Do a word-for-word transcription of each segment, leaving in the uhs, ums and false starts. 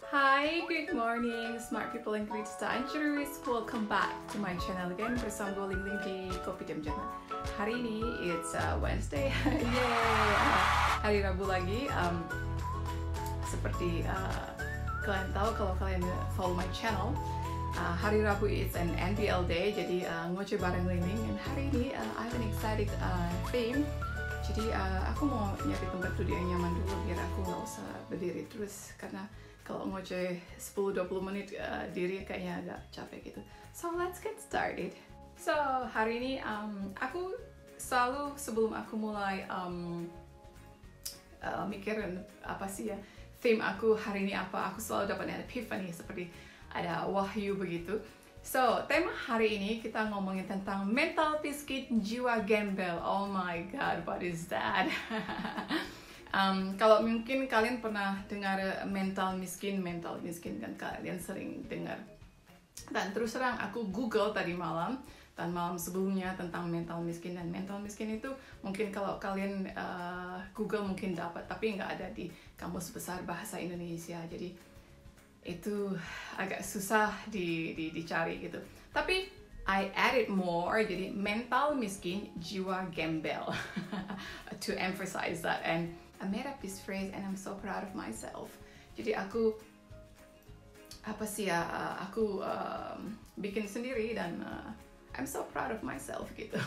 Hi, good morning, smart people and great strangers. Welcome back to my channel again bersama gue Ling di Kopi Jam Jaman. Hari ini it's uh, Wednesday, yay! Hari Rabu lagi. Um, seperti uh, kalian tahu kalau kalian follow my channel, uh, hari Rabu is an N B L day, jadi uh, ngoceh bareng Ling. Dan hari ini uh, I have an excited uh, theme. Jadi uh, aku mau nyari tempat duduk yang nyaman dulu biar aku nggak usah berdiri terus karena kalau ngoceh sepuluh dua puluh menit uh, diri kayaknya agak capek gitu. So let's get started. So hari ini um, aku selalu sebelum aku mulai um, uh, mikirin apa sih ya theme aku hari ini apa, aku selalu dapat an epiphany seperti ada wahyu begitu. So, tema hari ini kita ngomongin tentang mental miskin jiwa gembel. Oh my god, what is that? um, kalau mungkin kalian pernah dengar mental miskin, mental miskin kan kalian sering dengar. Dan terus terang aku Google tadi malam dan malam sebelumnya tentang mental miskin, dan mental miskin itu mungkin kalau kalian uh, Google mungkin dapat, tapi nggak ada di Kamus Besar Bahasa Indonesia. Jadi itu agak susah di, di, dicari gitu. Tapi I added more, jadi mental miskin jiwa gembel to emphasize that, and I made up this phrase and I'm so proud of myself. Jadi aku apa sih ya, aku um, bikin sendiri dan uh, I'm so proud of myself gitu.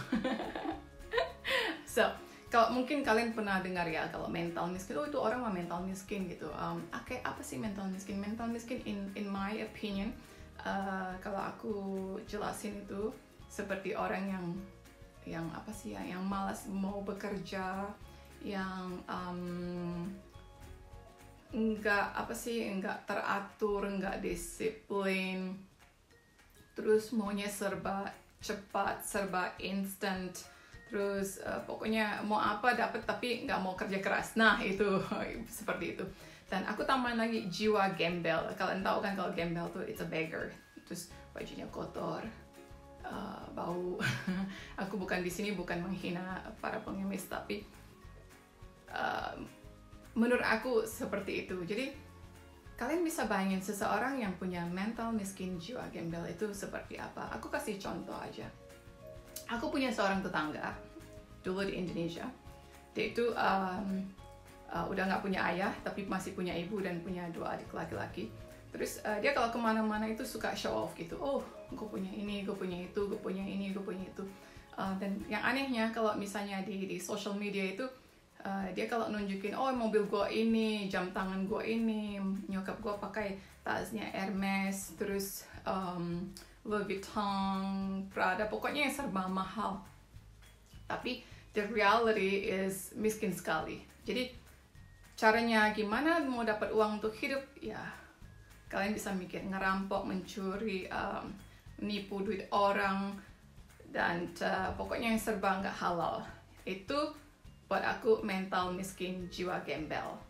So kalau mungkin kalian pernah dengar ya kalau mental miskin, oh itu orang mah mental miskin gitu. Um, Oke, okay, apa sih mental miskin? Mental miskin in in my opinion, uh, kalau aku jelasin itu seperti orang yang yang apa sih ya, yang malas mau bekerja, yang um, enggak apa sih, enggak teratur, enggak disiplin, terus maunya serba cepat, serba instant. Terus uh, pokoknya mau apa dapat tapi nggak mau kerja keras. Nah itu seperti itu. Dan aku tambahin lagi jiwa gembel. Kalian tahu kan kalau gembel tuh it's a beggar. Terus bajunya kotor, uh, bau. Aku bukan di sini bukan menghina para pengemis, tapi uh, menurut aku seperti itu. Jadi kalian bisa bayangin seseorang yang punya mental miskin jiwa gembel itu seperti apa. Aku kasih contoh aja. Aku punya seorang tetangga dulu di Indonesia. Dia itu um, uh, udah nggak punya ayah, tapi masih punya ibu dan punya dua adik laki-laki. Terus uh, dia kalau kemana-mana itu suka show off gitu. Oh, gue punya ini, gue punya itu, gue punya ini, gue punya itu. Uh, dan yang anehnya kalau misalnya di di social media itu uh, dia kalau nunjukin, oh mobil gue ini, jam tangan gue ini, nyokap gue pakai tasnya Hermes, terus um, Louis Vuitton, Prada, pokoknya yang serba mahal. Tapi the reality is miskin sekali. Jadi caranya gimana mau dapat uang untuk hidup? Ya kalian bisa mikir ngerampok, mencuri, um, nipu duit orang, dan uh, pokoknya yang serba nggak halal. Itu buat aku mental miskin jiwa gembel.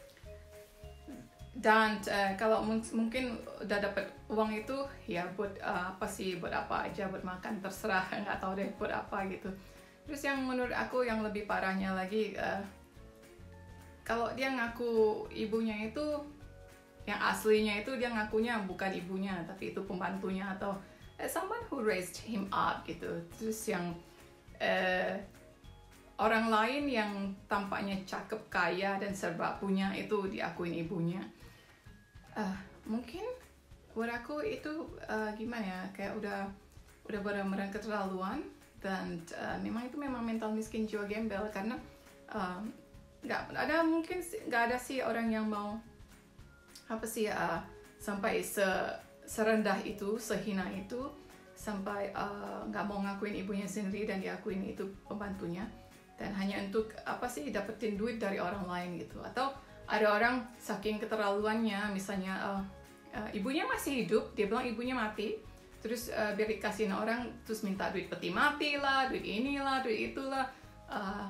Dan uh, kalau mungkin udah dapat uang itu ya buat uh, apa sih, buat apa aja, buat makan terserah, nggak tahu deh buat apa gitu. Terus yang menurut aku yang lebih parahnya lagi, uh, kalau dia ngaku ibunya itu, yang aslinya itu dia ngakunya bukan ibunya tapi itu pembantunya atau uh, someone who raised him up gitu. Terus yang uh, orang lain yang tampaknya cakep, kaya dan serba punya itu diakuin ibunya. Uh, mungkin buat aku itu uh, gimana ya, kayak udah udah benar-benar keterlaluan, dan uh, memang itu memang mental miskin jiwa gembel karena nggak uh, ada mungkin nggak ada sih orang yang mau apa sih uh, sampai se serendah itu, sehina itu, sampai nggak uh, mau ngakuin ibunya sendiri dan diakuin itu pembantunya, dan hanya untuk apa sih dapetin duit dari orang lain gitu. Atau ada orang saking keterlaluannya, misalnya uh, uh, ibunya masih hidup, dia bilang ibunya mati, terus uh, biar dikasihin orang, terus minta duit peti mati lah, duit inilah, duit itulah. Uh,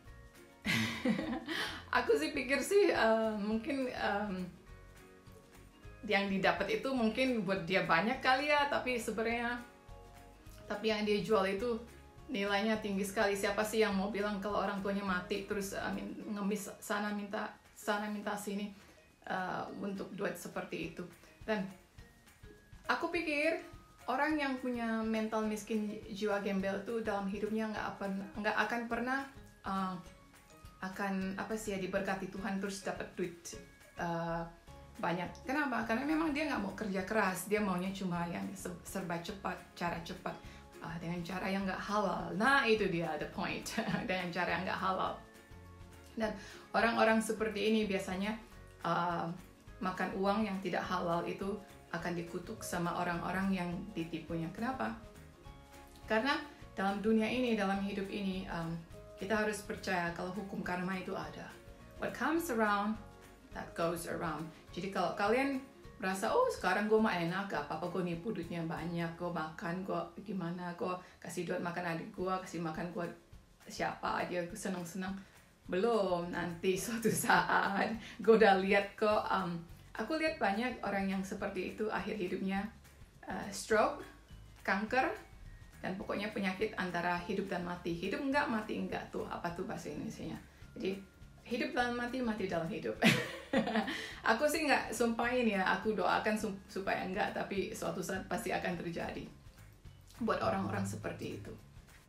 aku sih pikir sih uh, mungkin um, yang didapat itu mungkin buat dia banyak kali ya, tapi sebenarnya tapi yang dia jual itu nilainya tinggi sekali. Siapa sih yang mau bilang kalau orang tuanya mati terus uh, ngemis sana minta sana minta sini. uh, untuk duet seperti itu. Dan aku pikir orang yang punya mental miskin, jiwa gembel itu dalam hidupnya nggak akan nggak akan pernah uh, akan apa sih ya diberkati Tuhan terus dapat duit uh, banyak. Kenapa? Karena memang dia nggak mau kerja keras, dia maunya cuma yang serba cepat, cara cepat, uh, dengan cara yang nggak halal. Nah itu dia the point, dengan cara yang nggak halal. Dan orang-orang seperti ini biasanya uh, makan uang yang tidak halal itu akan dikutuk sama orang-orang yang ditipunya. Kenapa? Karena dalam dunia ini, dalam hidup ini, um, kita harus percaya kalau hukum karma itu ada. What comes around, that goes around. Jadi kalau kalian merasa, oh sekarang gue mah enak, gak apa-apa gue nipu duitnya banyak, gue makan, gue gimana, gue kasih duit makan adik gue, kasih makan gue siapa aja, gue seneng-seneng. Belum, nanti suatu saat gue udah lihat kok, um, aku lihat banyak orang yang seperti itu akhir hidupnya uh, stroke, kanker, dan pokoknya penyakit antara hidup dan mati. Hidup enggak, mati enggak tuh, apa tuh bahasa Indonesianya. Jadi hidup dalam mati, mati dalam hidup. Aku sih nggak sumpahin ya, aku doakan supaya enggak, tapi suatu saat pasti akan terjadi buat orang-orang seperti itu.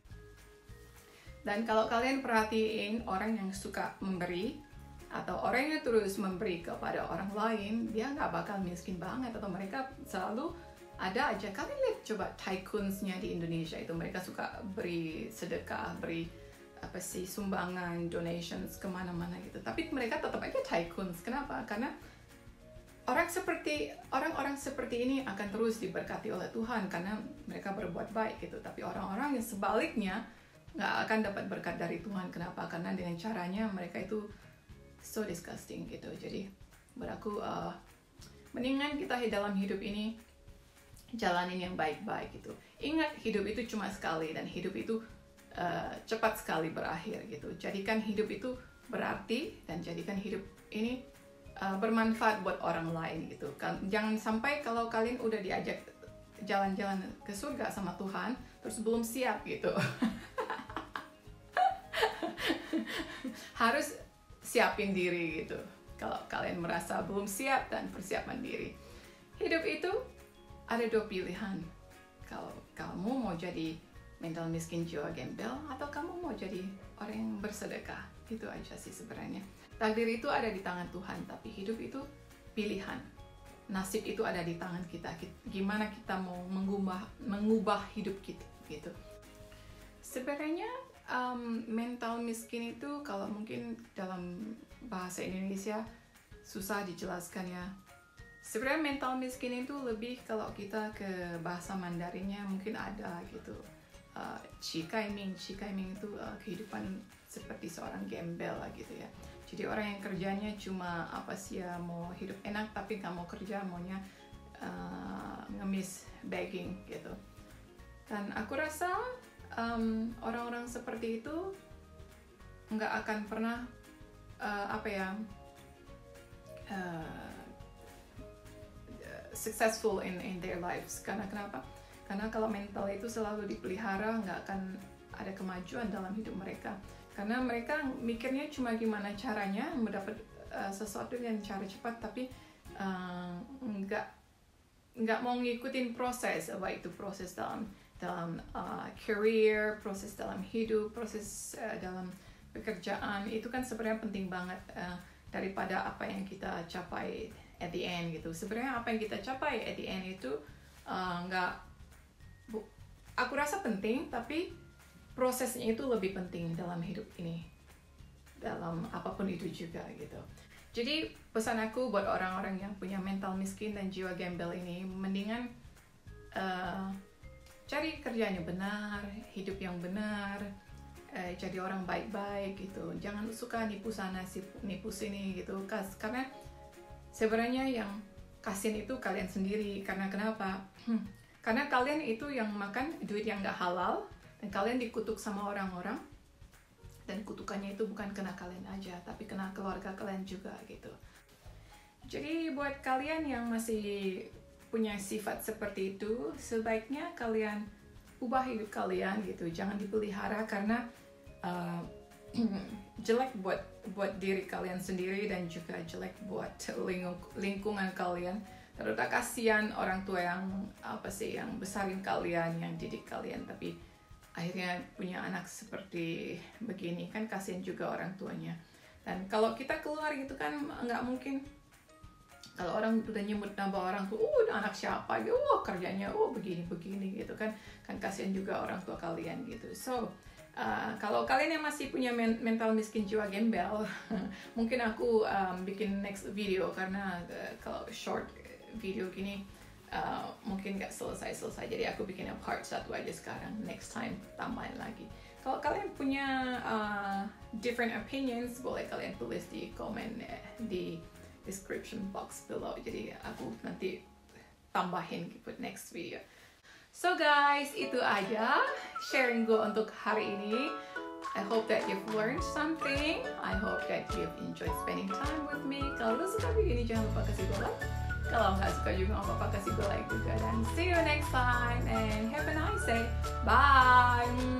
Dan kalau kalian perhatiin orang yang suka memberi, atau orang yang terus memberi kepada orang lain, dia nggak bakal miskin banget, atau mereka selalu ada aja. Kalian lihat coba tycoons-nya di Indonesia itu, mereka suka beri sedekah, beri apa sih sumbangan, donations kemana-mana gitu. Tapi mereka tetap aja tycoons. Kenapa? Karena orang seperti orang-orang seperti ini akan terus diberkati oleh Tuhan karena mereka berbuat baik gitu. Tapi orang-orang yang sebaliknya nggak akan dapat berkat dari Tuhan. Kenapa? Karena dengan caranya mereka itu so disgusting gitu. Jadi buat aku uh, mendingan kita dalam hidup ini jalanin yang baik-baik gitu. Ingat hidup itu cuma sekali dan hidup itu uh, cepat sekali berakhir gitu. Jadikan hidup itu berarti dan jadikan hidup ini uh, bermanfaat buat orang lain gitu. Kan jangan sampai kalau kalian udah diajak jalan-jalan ke surga sama Tuhan terus belum siap gitu. Harus siapin diri gitu. Kalau kalian merasa belum siap dan persiapan diri. Hidup itu ada dua pilihan. Kalau kamu mau jadi mental miskin jiwa gembel atau kamu mau jadi orang yang bersedekah. Itu aja sih sebenarnya. Takdir itu ada di tangan Tuhan, tapi hidup itu pilihan. Nasib itu ada di tangan kita. Gimana kita mau mengubah mengubah hidup kita gitu. Sebenarnya Um, mental miskin itu kalau mungkin dalam bahasa Indonesia susah dijelaskan ya. Sebenarnya mental miskin itu lebih kalau kita ke bahasa Mandarinnya mungkin ada gitu. Uh, Chikaiming, Chikaiming itu uh, kehidupan seperti seorang gembel lah gitu ya. Jadi orang yang kerjanya cuma apa sih ya, mau hidup enak tapi nggak mau kerja, maunya uh, ngemis begging gitu. Dan aku rasa Um, orang-orang seperti itu nggak akan pernah uh, apa ya uh, successful in in their lives. Karena kenapa? Karena kalau mental itu selalu dipelihara, nggak akan ada kemajuan dalam hidup mereka. Karena mereka mikirnya cuma gimana caranya mendapat uh, sesuatu dengan cara cepat, tapi uh, nggak nggak mau ngikutin proses, baik itu proses dalam dalam uh, career, proses dalam hidup, proses uh, dalam pekerjaan. Itu kan sebenarnya penting banget uh, daripada apa yang kita capai at the end gitu. Sebenarnya apa yang kita capai at the end itu uh, nggak, bu, aku rasa penting, tapi prosesnya itu lebih penting dalam hidup ini, dalam apapun itu juga gitu. Jadi pesan aku buat orang-orang yang punya mental miskin dan jiwa gembel ini, mendingan uh, cari kerjaan yang benar, hidup yang benar, eh, jadi orang baik-baik gitu. Jangan suka nipu sana, nipu sini gitu. Karena sebenarnya yang kasihan itu kalian sendiri. Karena kenapa? Hmm. Karena kalian itu yang makan duit yang gak halal, dan kalian dikutuk sama orang-orang. Dan kutukannya itu bukan kena kalian aja, tapi kena keluarga kalian juga gitu. Jadi buat kalian yang masih punya sifat seperti itu, sebaiknya kalian ubah hidup kalian gitu. Jangan dipelihara karena uh, jelek buat buat diri kalian sendiri dan juga jelek buat lingkung, lingkungan kalian. Terus kasihan orang tua yang apa sih yang besarin kalian, yang didik kalian, tapi akhirnya punya anak seperti begini kan, kasihan juga orang tuanya. Dan kalau kita keluar gitu kan nggak mungkin kalau orang udah nyebut nama orang tuh, oh anak siapa, oh kerjanya, oh begini-begini gitu kan, kan kasihan juga orang tua kalian gitu. So uh, kalau kalian yang masih punya men mental miskin jiwa gembel, mungkin aku um, bikin next video karena uh, kalau short video gini uh, mungkin nggak selesai-selesai, jadi aku bikin part satu aja sekarang, next time tambahin lagi. Kalau kalian punya uh, different opinions, boleh kalian tulis di komen eh, di description box below, jadi aku nanti tambahin buat next video. So guys, itu aja sharing gue untuk hari ini. I hope that you've learned something. I hope that you've enjoyed spending time with me. Kalau lu suka video ini jangan lupa kasih gue like. Kalau nggak suka juga nggak apa-apa, kasih gue like juga. Dan see you next time and have a nice day. Bye.